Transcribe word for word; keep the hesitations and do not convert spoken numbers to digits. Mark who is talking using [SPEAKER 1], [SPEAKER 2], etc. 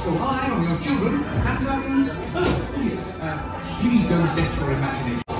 [SPEAKER 1] watchful eye on your children and, um, oh, yes, uh, please don't let your imagination